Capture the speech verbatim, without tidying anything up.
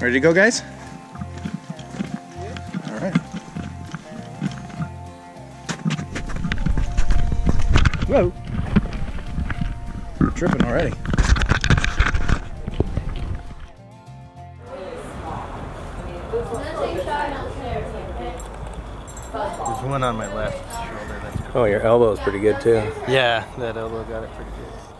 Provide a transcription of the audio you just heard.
Ready to go, guys? All right. Whoa. You're tripping already. There's one on my left shoulder. That's Oh, your elbow's pretty good too. yeah, that elbow got it pretty good.